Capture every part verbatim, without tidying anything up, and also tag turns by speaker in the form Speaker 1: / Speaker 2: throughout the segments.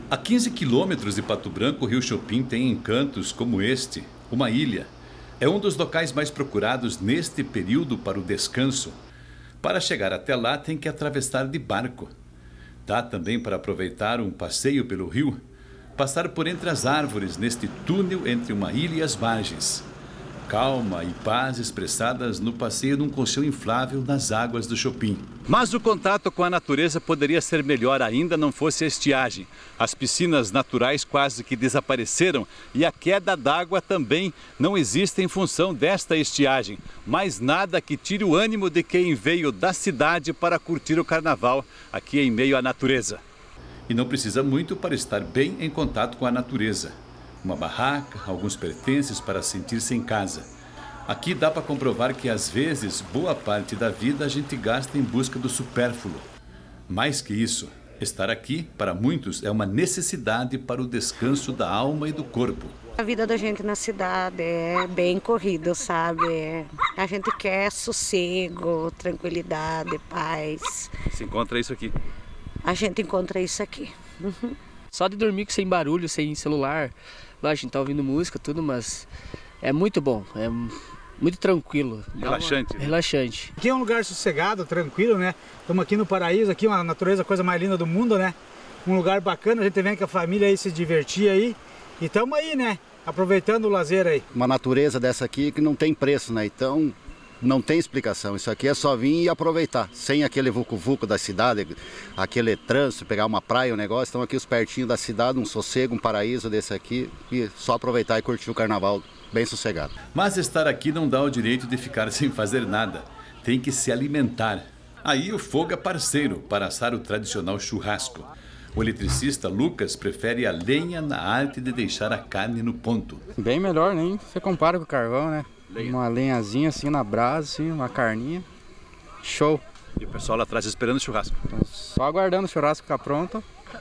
Speaker 1: A quinze quilômetros de Pato Branco, o Rio Chopin tem encantos como este, uma ilha. É um dos locais mais procurados neste período para o descanso. Para chegar até lá, tem que atravessar de barco. Dá também para aproveitar um passeio pelo rio, passar por entre as árvores neste túnel entre uma ilha e as margens. Calma e paz expressadas no passeio num colchão inflável nas águas do Chopin. Mas o contato com a natureza poderia ser melhor ainda não fosse a estiagem. As piscinas naturais quase que desapareceram e a queda d'água também não existe em função desta estiagem. Mas nada que tire o ânimo de quem veio da cidade para curtir o carnaval aqui em meio à natureza. E não precisa muito para estar bem em contato com a natureza. Uma barraca, alguns pertences para sentir-se em casa. Aqui dá para comprovar que, às vezes, boa parte da vida a gente gasta em busca do supérfluo. Mais que isso, estar aqui, para muitos, é uma necessidade para o descanso da alma e do corpo.
Speaker 2: A vida da gente na cidade é bem corrida, sabe? A gente quer sossego, tranquilidade, paz.
Speaker 1: Se encontra isso aqui?
Speaker 2: A gente encontra isso aqui. Uhum.
Speaker 3: Só de dormir sem barulho, sem celular. Lá a gente tá ouvindo música, tudo, mas é muito bom, é muito tranquilo.
Speaker 1: Relaxante.
Speaker 3: Uma... Relaxante.
Speaker 4: Aqui é um lugar sossegado, tranquilo, né? Estamos aqui no paraíso, aqui uma natureza, a coisa mais linda do mundo, né? Um lugar bacana, a gente vem com a família aí se divertir aí. E estamos aí, né? Aproveitando o lazer aí.
Speaker 5: Uma natureza dessa aqui que não tem preço, né? Então não tem explicação. Isso aqui é só vir e aproveitar. Sem aquele vucu-vucu da cidade, aquele trânsito, pegar uma praia, um negócio. Estão aqui os pertinho da cidade, um sossego, um paraíso desse aqui. E só aproveitar e curtir o carnaval bem sossegado.
Speaker 1: Mas estar aqui não dá o direito de ficar sem fazer nada. Tem que se alimentar. Aí o fogo é parceiro para assar o tradicional churrasco. O eletricista Lucas prefere a lenha na arte de deixar a carne no ponto.
Speaker 6: Bem melhor, nem você compara com o carvão, né?
Speaker 1: Lenha.
Speaker 6: Uma lenhazinha assim na brasa, assim, uma carninha. Show!
Speaker 1: E o pessoal lá atrás esperando o churrasco.
Speaker 6: Então, só aguardando o churrasco ficar pronto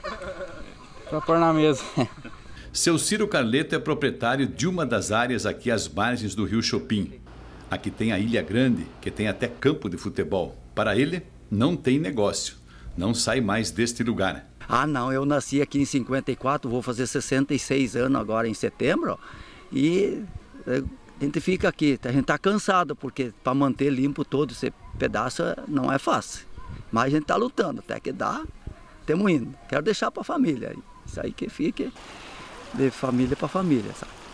Speaker 6: para pôr na mesa.
Speaker 1: Seu Ciro Carleto é proprietário de uma das áreas aqui às margens do Rio Chopin. Aqui tem a Ilha Grande, que tem até campo de futebol. Para ele, não tem negócio. Não sai mais deste lugar.
Speaker 7: Ah, não, eu nasci aqui em cinquenta e quatro, vou fazer sessenta e seis anos agora em setembro. E a gente fica aqui, a gente está cansado, porque para manter limpo todo esse pedaço não é fácil. Mas a gente está lutando, até que dá, estamos indo. Quero deixar para a família, isso aí que fique de família para família, sabe?